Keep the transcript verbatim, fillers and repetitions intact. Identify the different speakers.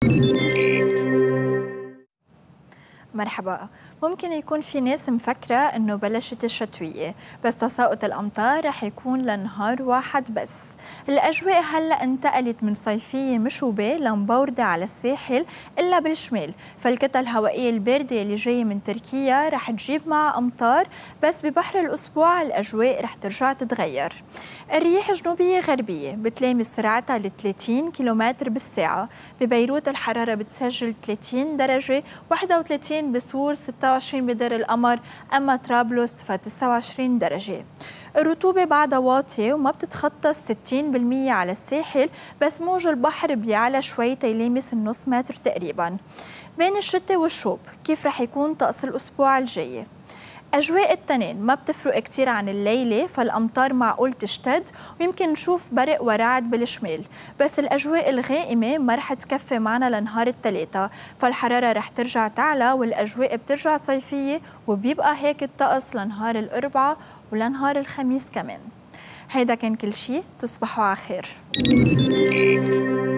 Speaker 1: مرحبا. ممكن يكون في ناس مفكرة انه بلشت الشتوية، بس تساقط الامطار رح يكون لنهار واحد بس. الاجواء هلا انتقلت من صيفية مشوبة لمبوردة على الساحل الا بالشمال، فالكتل الهوائية الباردة اللي جاية من تركيا رح تجيب معها امطار، بس ببحر الاسبوع الاجواء رح ترجع تتغير. الرياح جنوبية غربية بتلامس سرعتها ل ثلاثين كيلومتر بالساعة. ببيروت الحرارة بتسجل ثلاثين درجة، واحد وثلاثين بسور، ستة وعشرين بدر القمر، أما طرابلس فتسعة وعشرين درجة. الرطوبة بعدها واطية وما بتتخطى ستين بالمية على الساحل، بس موج البحر بيعلى شوي تيلامس النص متر تقريبا. بين الشتاء والشوب كيف رح يكون طقس الأسبوع الجاي؟ أجواء التنين ما بتفرق كتير عن الليلة، فالأمطار معقول تشتد ويمكن نشوف برق ورعد بالشمال، بس الأجواء الغائمة ما رح تكفي معنا لنهار الثلاثة، فالحرارة رح ترجع تعلى والأجواء بترجع صيفية، وبيبقى هيك الطقس لنهار الأربعاء ولنهار الخميس كمان. هيدا كان كل شي، تصبحوا على خير.